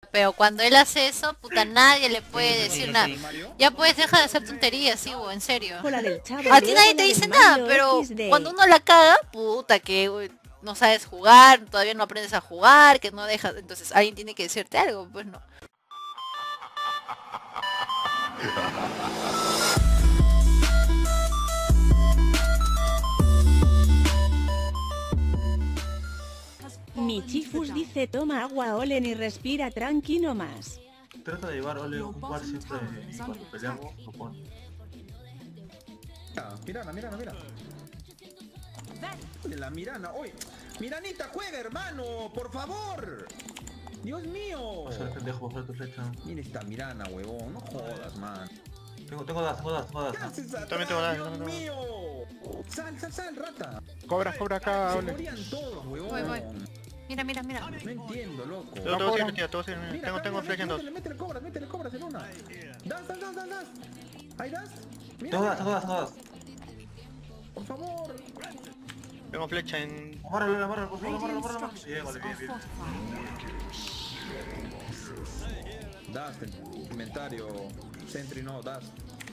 Pero cuando él hace eso, puta, nadie le puede decir nada. Ya puedes dejar de hacer tonterías, sí, en serio. A ti nadie te dice nada, pero cuando uno la caga, puta, que no sabes jugar, todavía no aprendes a jugar, que no dejas, entonces alguien tiene que decirte algo, pues no. Michifus dice toma agua Olen y respira tranquilo más. Trata de llevar Ole a un bar siempre y cuando peleamos lo pone. Mirana, Mirana, mira. La Mirana, oye. Miranita, juega, hermano, por favor. Dios mío. Vas a ser pendejo, bajar tu flecha. Mira esta Mirana, huevón, no jodas, man. Tengo das. ¿Qué haces atrás? También tengo das, Dios también mío. Sal, rata. Cobra acá, Se Ole. morían todos, huevón. Voy. Mira. No entiendo, loco. Te voy a ir, tío, te voy a ir. Mira, Tengo flecha en dos. Métele cobras en una. Das. Ahí das. Mira, Tengo das. por favor. Tengo flecha en... Amárralo, por favor, Bien, vale, bien. Das, inventario. Sentry no, das.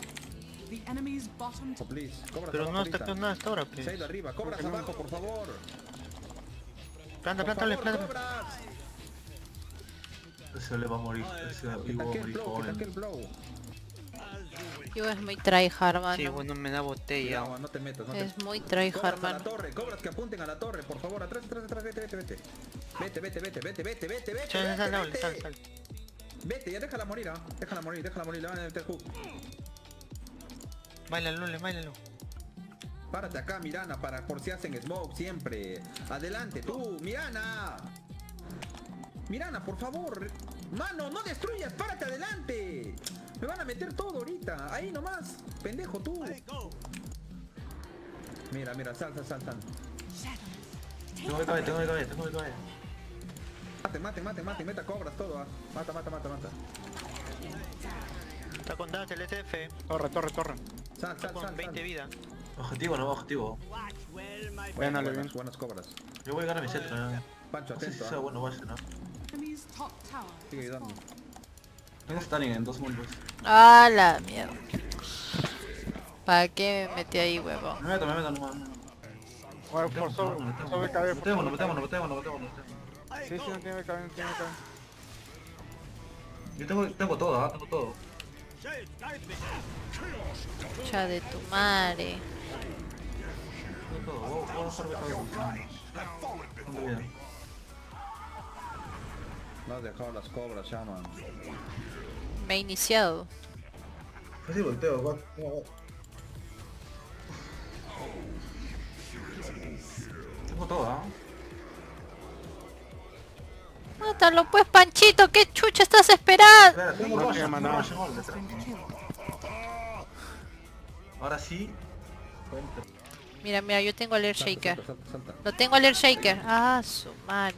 Oh, please. Cobras Pero abajo no está ahorita. con nada hasta ahora, pues. Se ha ido arriba, cobras abajo, por favor. Planta. Cobras. Ese le va a morir, ese Que Ivo va a taque el morir blow, que taque joven. el blow. Yo es muy tryhard, mano. Sí, bueno, me da botella. No, no te metas, no Es te... muy tryhard, Cobras a la mano. torre, cobras que apunten a la torre, por favor, atrás, vete. Sal. Vete, ya déjala morir, déjala morir, le van a meter hook. Báilalo. Párate acá, Mirana, por si hacen smoke siempre. Adelante, tú, Mirana. Mirana, por favor. Mano, no destruyas, párate adelante. Me van a meter todo ahorita. Ahí nomás, pendejo tú. Mira, sal. Tengo que caber. Mate, meta cobras todo, Mata. Está con das el SF. Torre. Sal. Con 20 vida. Objetivo. Buenas cobras. Yo voy a ganar mi centro, Pancho, No sé si atento, sea bueno o no. Sigue ayudando. Tengo stunning en 2 segundos. Ah, la mierda. ¿Para qué me metí ahí, huevón? Me meto nomás. Bueno, por sobre cabe. Metémonos. Sí, no tiene cabe. Yo tengo todo. Cha de tu madre. Voy a bajar cabeza. ¿Dónde vida? No has dejado las cobras, Shaman. Me he iniciado. Así volteo, Tengo todo, Mátalo pues, Panchito, ¿qué chucha estás esperando? Espera, tengo No Rush, tiene maná. Ahora sí. Mira, yo tengo el Air Shaker. Salta. Lo tengo el Air Shaker. Ah, su madre.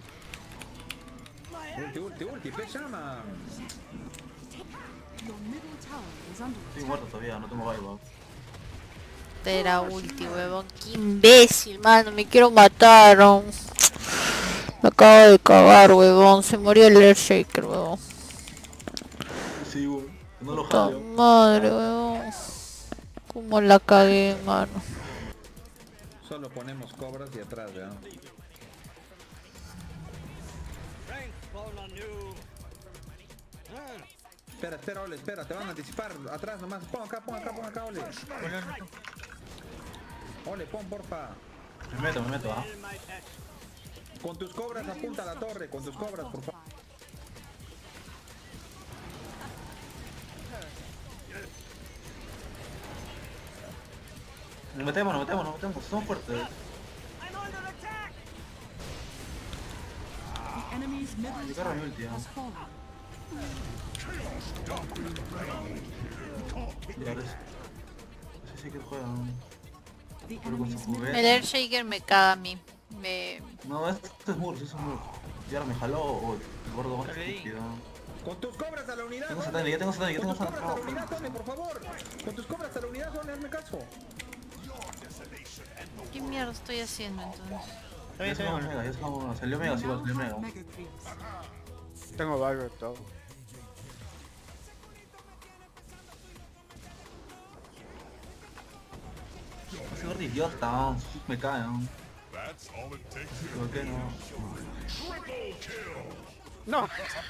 Ulti, pe Shaman. Estoy muerto todavía, no tengo vibe. Era ulti, huevón. Qué imbécil, mano. Me quiero matar. Me acabo de cagar, huevón. Se murió el Air Shaker, huevón. Sí, no lo Puta jaleo. madre, huevón. Cómo la cagué, mano. Solo ponemos cobras y atrás, ya. Espera, Ole, te van a anticipar. Atrás nomás, pon acá, Ole. Ole, pon porfa. Me meto, Con tus cobras apunta a la torre, por favor. Nos metemos, somos fuertes. Mi carro mi ulti, Sí que juegan. El Air Shaker me caga a mí. No, esto es Murs. Y ahora me jaló o el gordo más estúpido. Con tus cobras a la unidad. Tengo Ole. satélite, Con tus cobras a la unidad, Ole, por favor. Con tus cobras a la unidad, Ole, hazme caso. ¿Qué mierda estoy haciendo entonces? Ya salió Mega, igual, salió Mega. Tengo varios todo. Ese gordo idiota, ¿no? Me cae, ¿no? ¿Por qué no? No.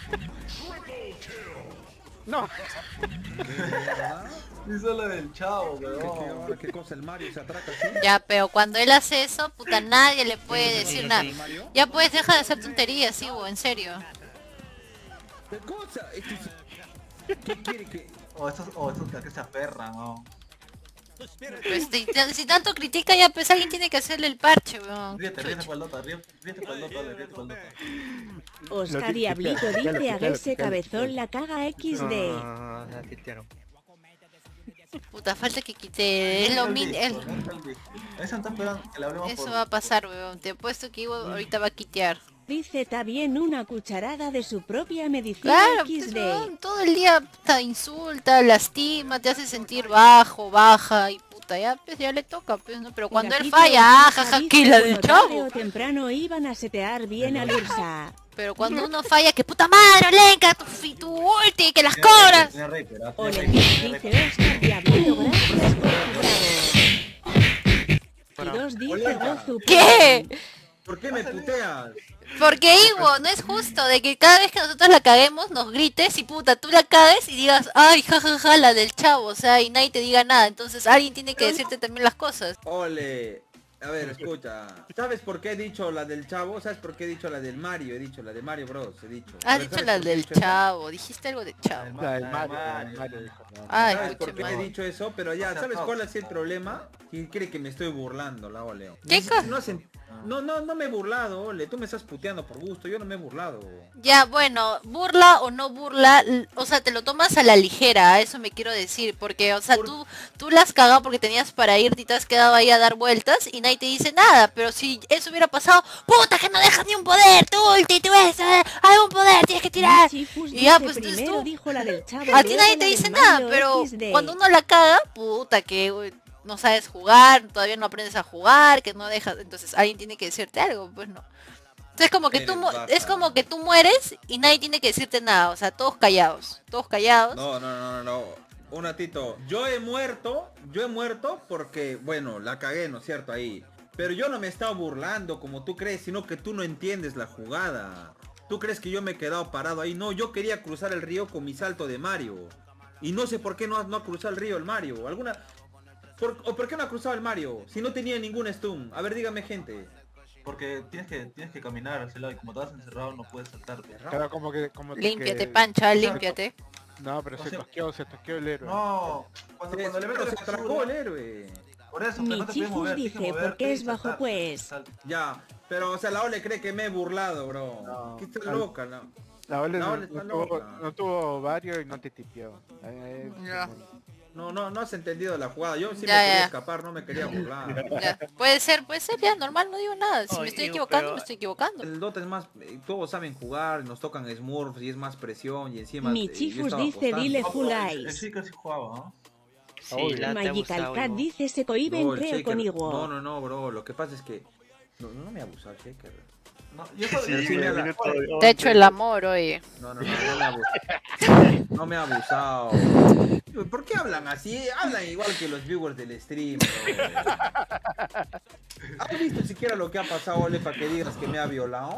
No. Hizo lo del chavo, weón. ¿Qué cosa? ¿El Mario se atraca así? Ya, pero cuando él hace eso, puta, nadie le puede decir nada. Mario? Ya puedes dejar de hacer tonterías, sí, en serio. ¿Qué cosa? ¿Qué quiere que...? O esos que se aferran, ¿no? Pues, si tanto critica ya, pues alguien tiene que hacerle el parche, weón. Ríete por el Dota, ríete por el Dota. Oscar Diablito dice a ese cabezón la caga XD. No, la quitaron. Puta, falta que quite, es lo mínimo. Eso están esperando que le hablemos Eso por... va a pasar, weón. Te apuesto que Ivo ahorita va a quitear. Dice también una cucharada de su propia medicina Claro, pues, XD. weón, todo el día puta, insulta, lastima, te hace sentir bajo, baja y puta, ya pues ya le toca, pues, ¿no? Pero cuando él Gatito falla, Ursa jaja, dice que la del como tarde chavo. o temprano iban a setear bien al Ursa. Pero cuando uno falla, que puta madre, Olenka, tu ulti, que las cobras. Tiene Reaper, Ole, dice Oscar Diablito, gracias por tu bravo. Y dos dice Olenka. Gozu. ¿Qué? ¿Por qué me puteas? Porque Ivo, no es justo de que cada vez que nosotros la caguemos nos grites y puta, tú la cagues y digas, ay, jajaja, la del chavo, o sea, y nadie te diga nada. Entonces alguien tiene que decirte también las cosas. Ole, a ver, escucha. ¿Sabes por qué he dicho la del chavo? ¿Sabes por qué he dicho la del Mario? He dicho la de Mario Bros, he dicho. A Has ver, dicho ¿sabes la por qué he del dicho eso? chavo, dijiste algo de chavo. La del Mario dijo. Ay, ¿Sabes por qué pucha he madre. dicho eso? Pero ya, O sea, ¿sabes no. cuál es el problema? Y cree que me estoy burlando, la Oleo. ¿Qué cosa? No me he burlado, Ole. Tú me estás puteando por gusto, yo no me he burlado. Ya, bueno, burla o no burla, o sea, te lo tomas a la ligera, a eso me quiero decir, porque, o sea, tú la has cagado porque tenías para irte y te has quedado ahí a dar vueltas y nadie te dice nada, pero si eso hubiera pasado, puta, que no dejas ni un poder, tú ulti, tú ves, hay un poder, tienes que tirar. Michifus Y ya, dice pues entonces primero tú, dijo la del chavo, a ti luego nadie la te del dice Mario nada, pero XD. cuando uno la caga, puta, que uy, no sabes jugar, todavía no aprendes a jugar, que no dejas, entonces alguien tiene que decirte algo, pues no. Entonces como que es como que tú mueres y nadie tiene que decirte nada, o sea, todos callados. No. Un ratito. Yo he muerto porque, bueno, la cagué, ¿no es cierto? Ahí. Pero yo no me he estado burlando como tú crees, sino que tú no entiendes la jugada. Tú crees que yo me he quedado parado ahí. No, yo quería cruzar el río con mi salto de Mario. Y no sé por qué no ha cruzado el río el Mario. ¿Por qué no ha cruzado el Mario? Si no tenía ningún stun. A ver, dígame, gente. Porque tienes que caminar hacia el lado y como te vas encerrado no puedes saltarte. Claro, como Límpiate, Pancha, límpiate. No, pero se tosqueó el héroe. No, cuando le metes se la atracó basura, el héroe. por eso, pero no te puedes Michifus mover, tienes dice, que ¿por moverte qué y es bajo saltar. pues? Salta. Ya, pero o sea, la Ole cree que me he burlado, bro. No. ¿Qué estás loca, no? La Ole La Ole está loca. no tuvo varios y no te tipió. Ya. No has entendido la jugada. Yo sí Ya, me quería ya. escapar, no me quería burlar. Ya. Puede ser, ya, normal, no digo nada. Si Ay, me estoy Ivo, equivocando, pero- me estoy equivocando. El Dota es más, todos saben jugar, nos tocan Smurfs y es más presión y encima Michifus dice, dile full El eyes. Shaker sí jugaba, ¿no? Sí, la te ha Magical abusado, Cat Ivo. dice, se cohiben No, el creo Shaker- conmigo. No, bro, lo que pasa es que no me ha abusado el Shaker. No, yo solo Sí, sí, mira, Te ha hecho el amor, oye. No me ha abusado. No me ha abusado. ¿Por qué hablan así? Hablan igual que los viewers del stream, bro. ¿Has visto siquiera lo que ha pasado, Ole, para que digas que me ha violado?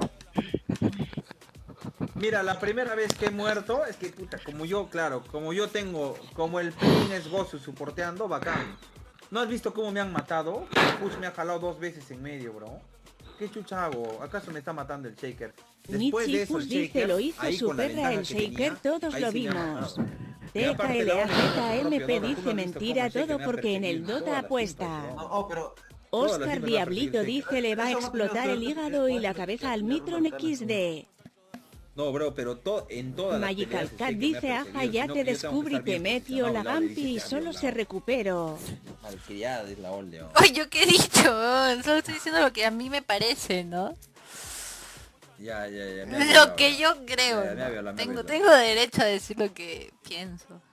Mira, la primera vez que he muerto, es que puta, como yo tengo, como el pin es Gozu soporteando, bacán. ¿No has visto cómo me han matado? El push me ha jalado 2 veces en medio, bro. ¿Qué chucha hago? ¿Acaso me está matando el Shaker? Después de eso, Michifus el dice, Shaker, lo hizo ahí su con la perra ventaja el que Shaker, tenía, todos ahí lo sí me ha vimos. matado. Y aparte, la otra, TKLAZMP propio Dota, dice tú no has visto mentira cómo el Shaker todo me ha porque en el perseguido Dota todas las apuesta. tipas, No, oh, pero Todas las Oscar tipas Diablito me ha perseguido dice, le va a Eso no explotar el tenía hígado y la cabeza al Mitron XD. No, bro, pero en todas las Magical peleas el Cat Shaker me ha dice, aja, perseguido, ya sino te que yo tengo que descubrí, estar te bien metió posicionado, la y la Ole vampi dice y que ha solo violado. se recuperó. Malcriada es la Ole. Ay, ¿yo qué he dicho? Solo estoy diciendo lo que a mí me parece, ¿no? Ya. Lo que yo creo. Ya, me ha violado, me ha ¿no? violado. Tengo derecho a decir lo que pienso.